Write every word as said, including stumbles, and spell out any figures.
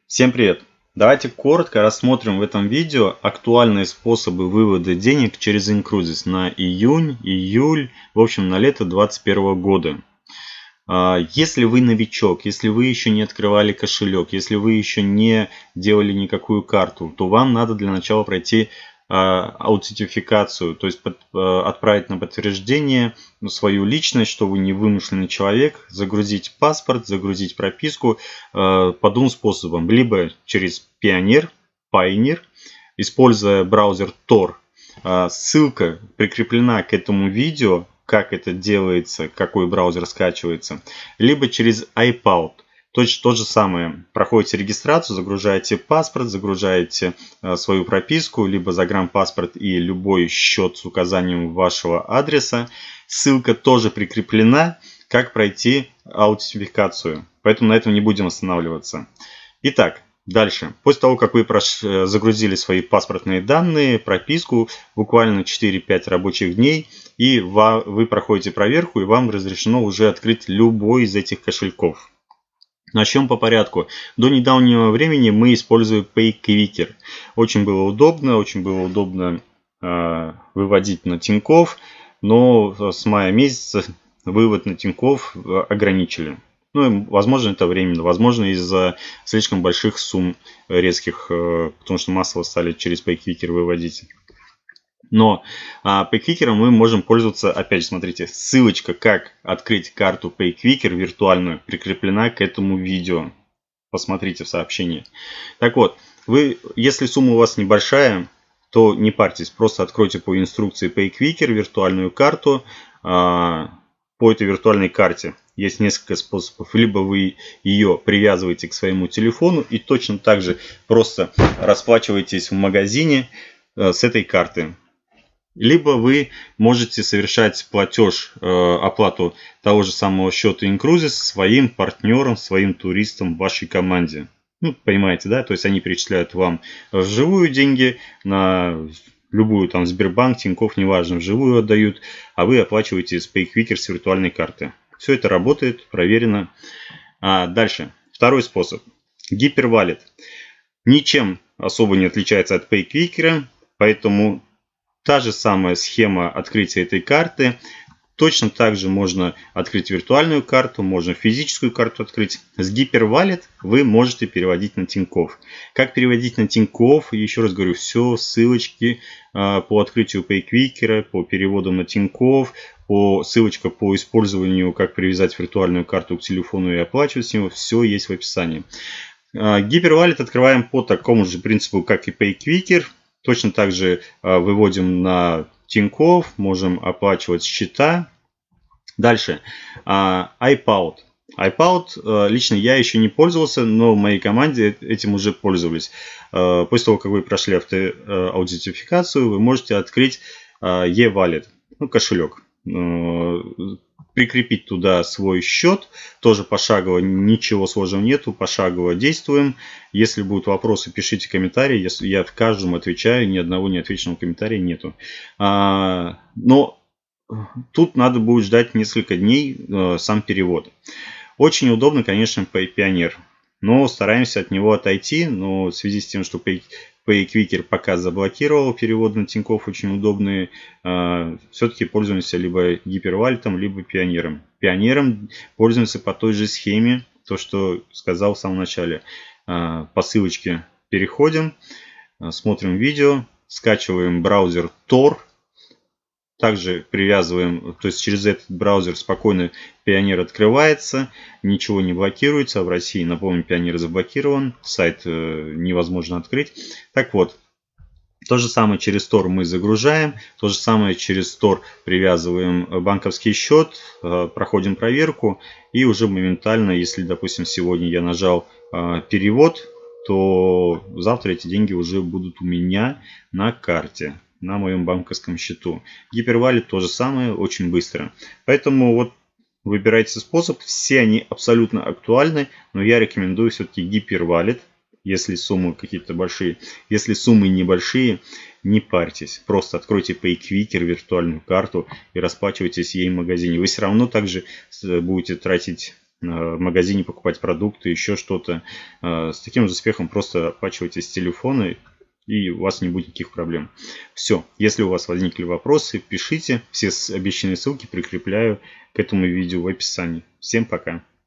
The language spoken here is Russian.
Всем привет! Давайте коротко рассмотрим в этом видео актуальные способы вывода денег через Incruzes на июнь, июль, в общем на лето две тысячи двадцать первого года. Если вы новичок, если вы еще не открывали кошелек, если вы еще не делали никакую карту, то вам надо для начала пройти аутентификацию, то есть под, отправить на подтверждение свою личность, что вы не вымышленный человек, загрузить паспорт, загрузить прописку по двум способам. Либо через Pioneer, Pioneer, используя браузер Tor. Ссылка прикреплена к этому видео, как это делается, какой браузер скачивается. Либо через iPaud. Точно то же самое. Проходите регистрацию, загружаете паспорт, загружаете э, свою прописку, либо загранпаспорт и любой счет с указанием вашего адреса. Ссылка тоже прикреплена, как пройти аутентификацию. Поэтому на этом не будем останавливаться. Итак, дальше. После того, как вы прош... загрузили свои паспортные данные, прописку, буквально четыре-пять рабочих дней, и вы проходите проверку, и вам разрешено уже открыть любой из этих кошельков. Начнем по порядку. До недавнего времени мы использовали PayQuicker. Очень было удобно, очень было удобно э, выводить на Тинькофф, но с мая месяца вывод на Тинькофф ограничили. Ну, возможно, это временно, возможно, из-за слишком больших сумм резких, э, потому что массово стали через PayQuicker выводить. Но а, PayQuicker мы можем пользоваться, опять же, смотрите, ссылочка, как открыть карту PayQuicker виртуальную, прикреплена к этому видео. Посмотрите в сообщении. Так вот, вы, если сумма у вас небольшая, то не парьтесь, просто откройте по инструкции PayQuicker виртуальную карту. А, по этой виртуальной карте есть несколько способов. Либо вы ее привязываете к своему телефону и точно так же просто расплачиваетесь в магазине а, с этой карты. Либо вы можете совершать платеж, э, оплату того же самого счета Incruzes своим партнерам, своим туристам в вашей команде. Ну, понимаете, да? То есть они перечисляют вам вживую деньги на любую, там, Сбербанк, Тинькофф, неважно, вживую отдают, а вы оплачиваете с PayQuicker с виртуальной карты. Все это работает, проверено. А дальше. Второй способ. Hyperwallet. Ничем особо не отличается от PayQuicker, поэтому та же самая схема открытия этой карты. Точно так же можно открыть виртуальную карту, можно физическую карту открыть. С Hyperwallet вы можете переводить на Тинькофф. Как переводить на Тинькофф? Еще раз говорю, все ссылочки э, по открытию PayQuicker, по переводу на Тинькофф, по, ссылочка по использованию, как привязать виртуальную карту к телефону и оплачивать с него. Все есть в описании. Э, Hyperwallet открываем по такому же принципу, как и PayQuicker. Точно так же э, выводим на Тинькофф, можем оплачивать счета. Дальше. Э, iPaud. iPaud э, лично я еще не пользовался, но в моей команде этим уже пользовались. Э, после того, как вы прошли авто, э, аутентификацию, вы можете открыть э, e-wallet, ну, кошелек. Э, прикрепить туда свой счет. Тоже пошагово, ничего сложного нету. Пошагово действуем. Если будут вопросы, пишите комментарии. Если я в каждом отвечаю, ни одного неотвеченного комментария нету. А, но тут надо будет ждать несколько дней а, сам перевод. Очень удобно, конечно, Pioneer. Но стараемся от него отойти. Но в связи с тем, что PayQuicker пока заблокировал переводы на Тинькофф, очень удобные. Э, Все-таки пользуемся либо Hyperwallet, либо Pioneer. Pioneer пользуемся по той же схеме, то, что сказал в самом начале. Э, по ссылочке переходим, э, смотрим видео, скачиваем браузер Tor. Также привязываем, то есть через этот браузер спокойно Pioneer открывается, ничего не блокируется. В России, напомню, Pioneer заблокирован, сайт невозможно открыть. Так вот, то же самое через Tor мы загружаем, то же самое через Tor привязываем банковский счет, проходим проверку и уже моментально, если, допустим, сегодня я нажал перевод, то завтра эти деньги уже будут у меня на карте, на моем банковском счету. Hyperwallet то же самое, очень быстро. Поэтому вот выбирайте способ. Все они абсолютно актуальны, но я рекомендую все-таки Hyperwallet, если суммы какие-то большие. Если суммы небольшие, не парьтесь. Просто откройте PayQuicker, виртуальную карту и расплачивайтесь ей в магазине. Вы все равно также будете тратить в магазине покупать продукты, еще что-то. С таким же успехом просто оплачивайте с телефона, и у вас не будет никаких проблем. Все. Если у вас возникли вопросы, пишите. Все обещанные ссылки прикрепляю к этому видео в описании. Всем пока.